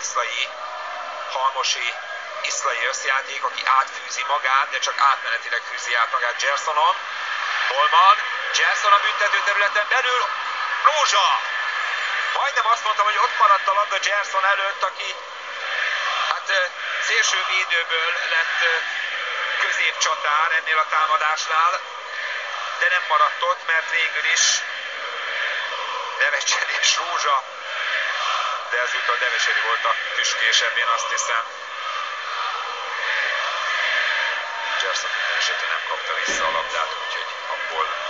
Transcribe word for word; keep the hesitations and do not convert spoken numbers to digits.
Iszlai, Halmosi, Iszlai összjáték, aki átfűzi magát, de csak átmenetileg fűzi át magát Gersonon. Holman, Gerson a büntető területen belül, Rózsa! Majdnem azt mondtam, hogy ott maradt a labda Gerson előtt, aki hát szélső védőből lett középcsatár ennél a támadásnál, de nem maradt ott, mert végül is Devecser és Rózsa, de ezúttal Deveseri volt a tüskésebb, én azt hiszem. Gerson minden esetben nem kapta vissza a labdát, úgyhogy abból